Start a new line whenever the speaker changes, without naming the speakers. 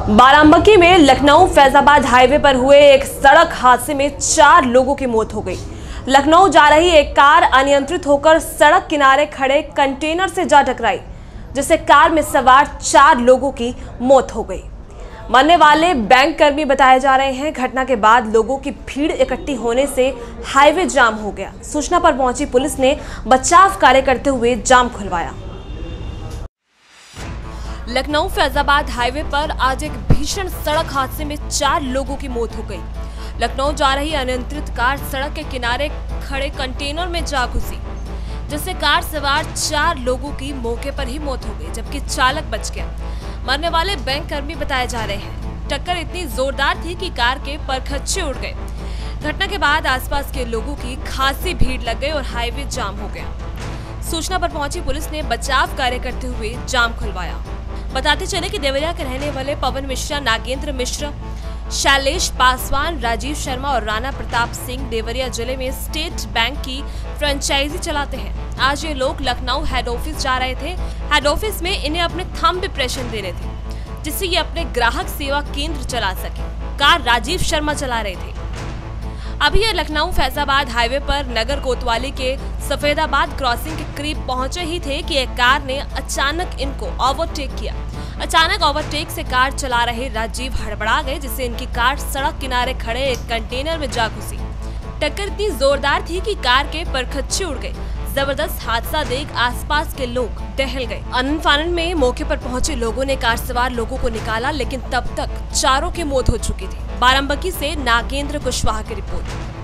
बाराबंकी में लखनऊ फैजाबाद हाईवे पर हुए एक सड़क हादसे में 4 लोगों की मौत हो गई। लखनऊ जा रही एक कार अनियंत्रित होकर सड़क किनारे खड़े कंटेनर से जा टकराई, जिससे कार में सवार 4 लोगों की मौत हो गई। मरने वाले बैंक कर्मी बताए जा रहे हैं। घटना के बाद लोगों की भीड़ इकट्ठी होने से हाईवे जाम हो गया। सूचना पर पहुंची पुलिस ने बचाव कार्य करते हुए जाम खुलवाया। लखनऊ फैजाबाद हाईवे पर आज एक भीषण सड़क हादसे में 4 लोगों की मौत हो गई। लखनऊ जा रही अनियंत्रित कार सड़क के किनारे खड़े कंटेनर में जा घुसी, जिससे कार सवार 4 लोगों की मौके पर ही मौत हो गई, जबकि चालक बच गया। मरने वाले बैंक कर्मी बताए जा रहे हैं। टक्कर इतनी जोरदार थी कि कार के परखच्चे उड़ गए। घटना के बाद आसपास के लोगों की खासी भीड़ लग गई और हाईवे जाम हो गया। सूचना पर पहुंची पुलिस ने बचाव कार्य करते हुए जाम खुलवाया। बताते चले कि देवरिया के रहने वाले पवन मिश्रा, नागेंद्र मिश्रा, शैलेश पासवान, राजीव शर्मा और राणा प्रताप सिंह देवरिया जिले में स्टेट बैंक की फ्रेंचाइजी चलाते हैं। आज ये लोग लखनऊ हेड ऑफिस जा रहे थे। हेड ऑफिस में इन्हें अपने थंब इंप्रेशन देने थे, जिससे ये अपने ग्राहक सेवा केंद्र चला सके। कार राजीव शर्मा चला रहे थे। अभी ये लखनऊ फैजाबाद हाईवे पर नगर कोतवाली के सफेदाबाद क्रॉसिंग के करीब पहुंचे ही थे कि एक कार ने अचानक इनको ओवरटेक किया। अचानक ओवरटेक से कार चला रहे राजीव हड़बड़ा गए, जिससे इनकी कार सड़क किनारे खड़े एक कंटेनर में जा घुसी। टक्कर इतनी जोरदार थी कि कार के परखच्चे उड़ गए। जबरदस्त हादसा देख आसपास के लोग दहल गए। आनन फानन में मौके पर पहुंचे लोगों ने कार सवार लोगों को निकाला, लेकिन तब तक चारों की मौत हो चुकी थी। बाराबंकी से नागेंद्र कुशवाहा की रिपोर्ट।